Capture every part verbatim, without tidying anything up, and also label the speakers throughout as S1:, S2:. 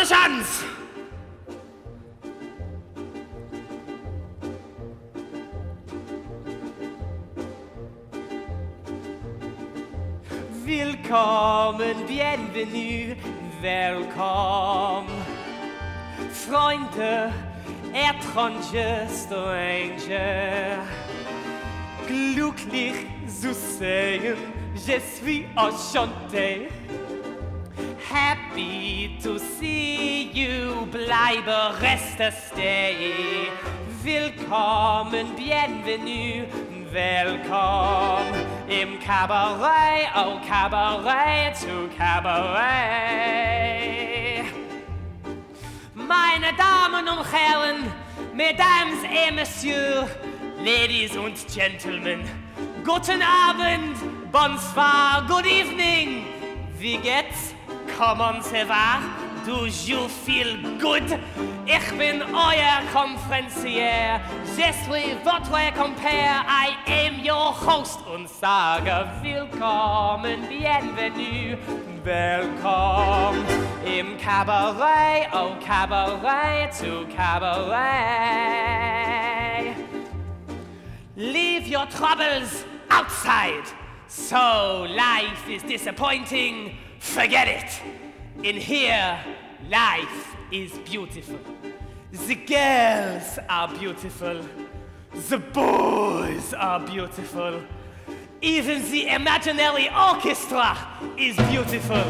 S1: letzte Chance! Willkommen, bienvenue, welcome. Freunde, étranger, stranger. Glücklich zu sehen, je suis enchanté. Happy to see you, bleibe, reste, stay. Willkommen, bienvenue, welcome. Im Cabaret, oh Cabaret, to Cabaret. Meine Damen und Herren, Mesdames et Messieurs, Ladies und Gentlemen, guten Abend, bonsoir, good evening. Wie geht's? Comment ça va? Do you feel good? Ich bin euer Konferencier. Je suis votre compère. I am your host und sage willkommen, bienvenue, welcome. Im Cabaret, oh Cabaret, to Cabaret. Leave your troubles outside. So life is disappointing. Forget it. In here, life is beautiful. The girls are beautiful. The boys are beautiful. Even the imaginary orchestra is beautiful.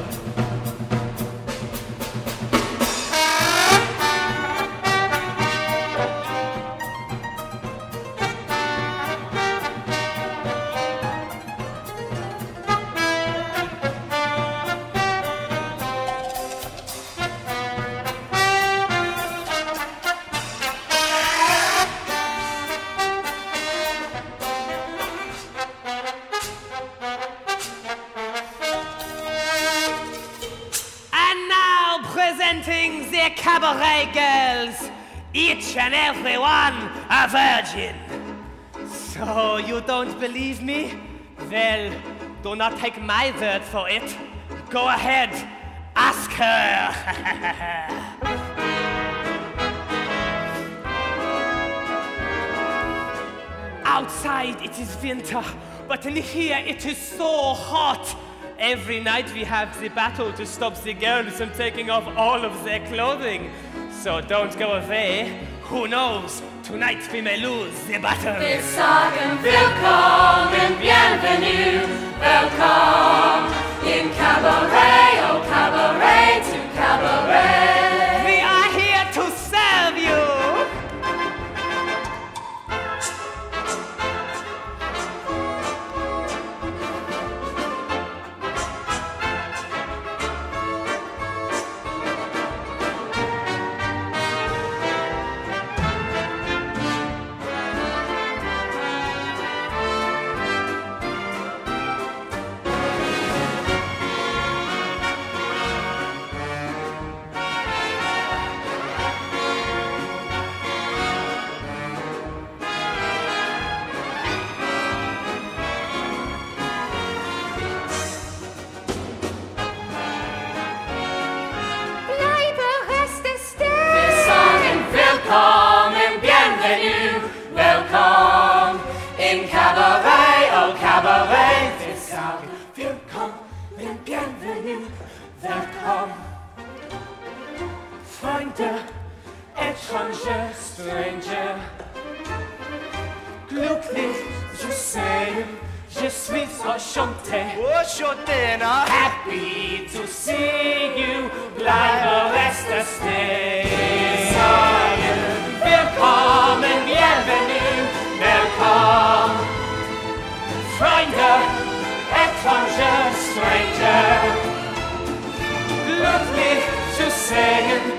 S1: Presenting the cabaret girls, each and every one a virgin. So you don't believe me? Well, do not take my word for it. Go ahead, ask her. Outside it is winter, but in here it is so hot. Every night we have the battle to stop the girls from taking off all of their clothing. So don't go away. Who knows? Tonight we may lose the battle.
S2: Wir sagen willkommen, bienvenue, welcome. In Cabaret, oh Cabaret, to Cabaret.
S1: We are here to serve you. Willkommen, Freunde, étranger, stranger. Glücklich zu sehen, je suis enchanté.
S3: Enchanté, na?
S1: Happy to see you, bleibe, reste, stay. Willkommen, bienvenue, welcome. Freunde, étranger, stranger. Glücklich zu sehen,